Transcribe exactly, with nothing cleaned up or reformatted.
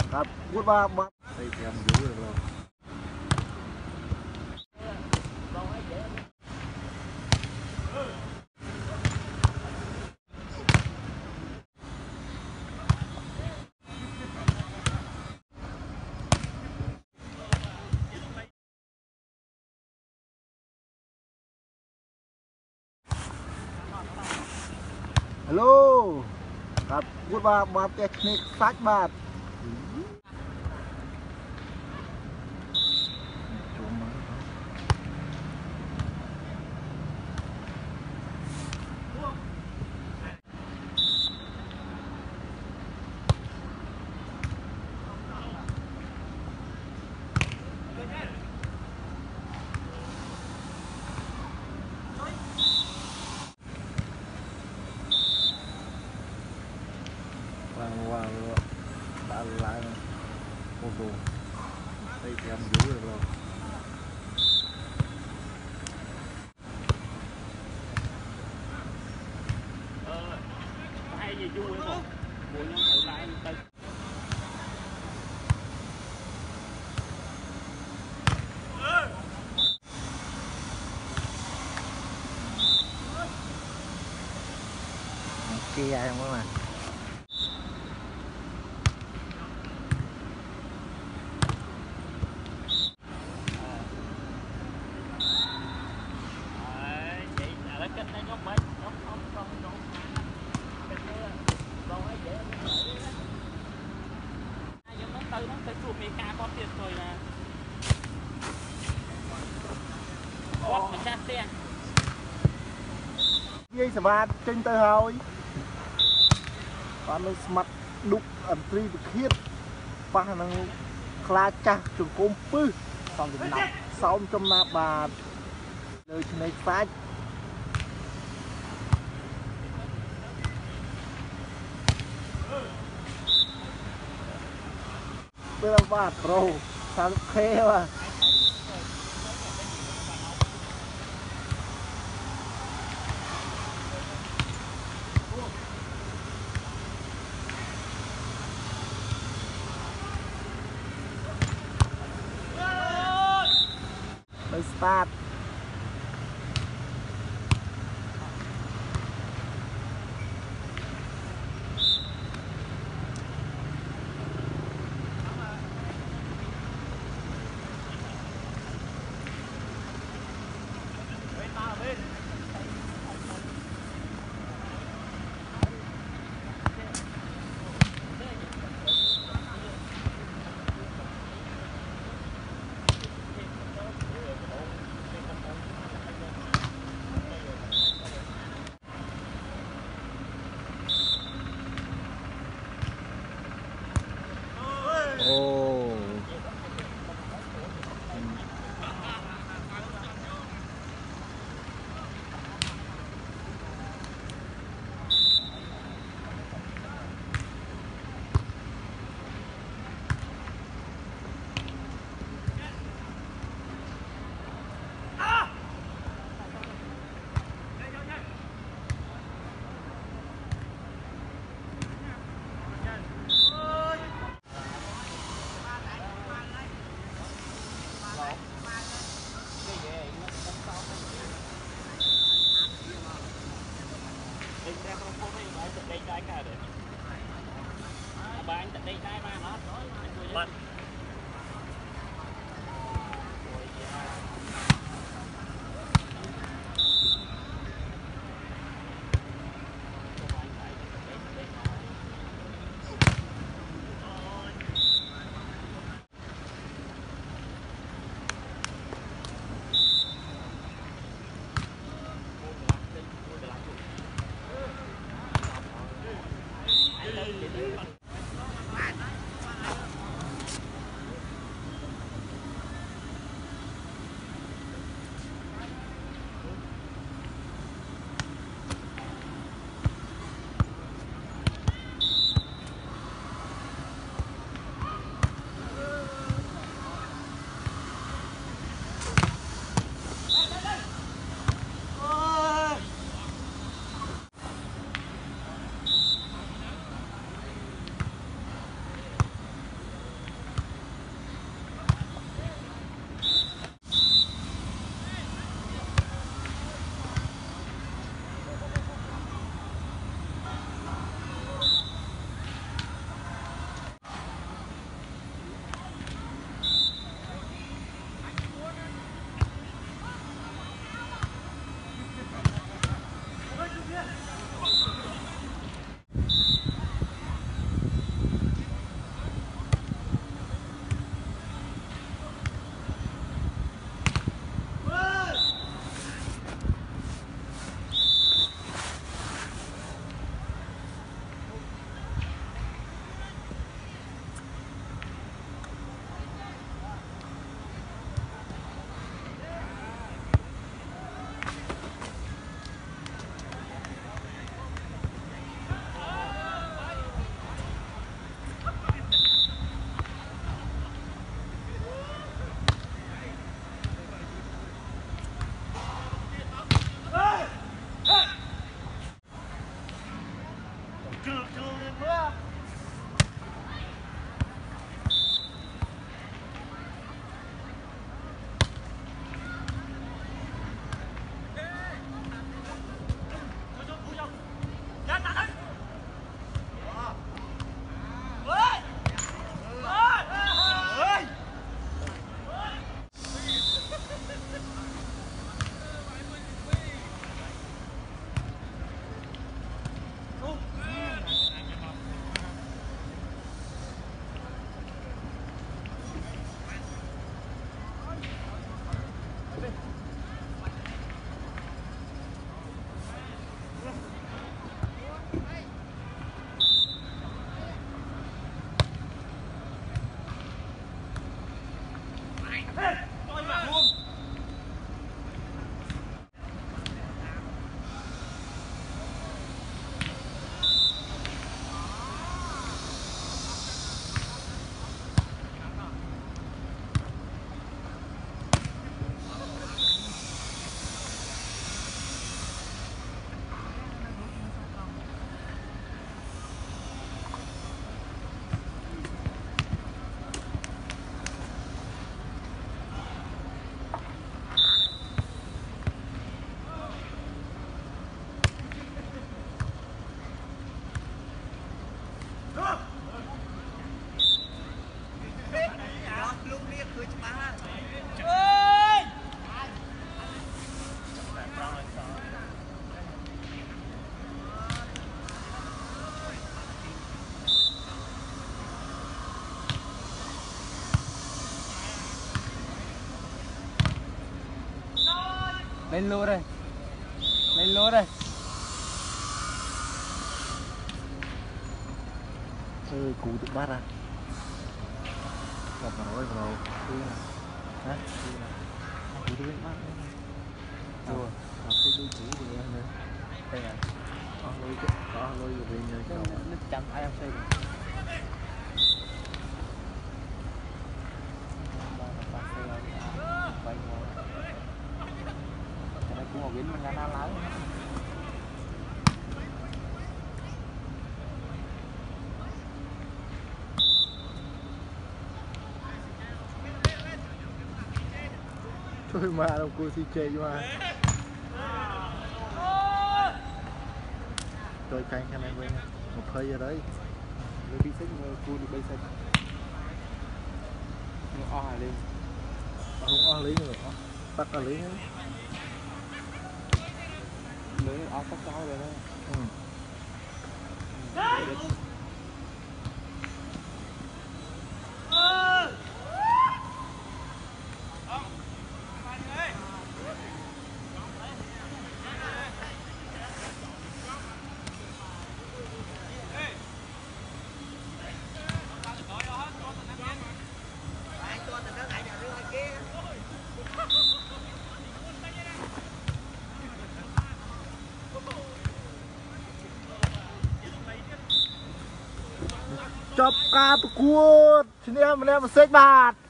ครับพูดว่าใส่แถมเยอะเลยฮัลโหลครับพูดว่ามาเตะคณิกซัดบาทวางวางบ้านร้านโอ้โหใส่แถมเยอะเลย hay gì vui không buổi nhóm thử lại từ kia ai không mà từ nó tới chụp mấy ca con tiền rồi là quát mình ra xe dây sờ va trên tơ hơi bạn nó mặt đục ẩn tri được khiết và nó khla cha trường công pư xong rồi nằm xong trong na bà nơi này phá bây giờ bà pro sao khê mà mới start oh đây cái cả đấy bạn đây cái ba nó lên lô đây, lên lô đây. Ơi cú tự bắt à? Gặp vào rồi, vào rồi. Hả? Cú tự bắt. Rồi, học cái đuôi cú của em nữa. Đây à? Có lôi cái, có lôi của bên này. Nó chậm ai em xây rồi. Cũng một mình là nào lái thôi mà đâu cô si chơi mà rồi canh cái này với một hơi giờ đấy lấy bị xích cô được bây xích nó o lên không o lý nữa bắt o lý nữa lấy o tóc cao rồi đấy. Ừ. Chọc caประกวดทีนี้มันเนี่ยมันเซ็กบาท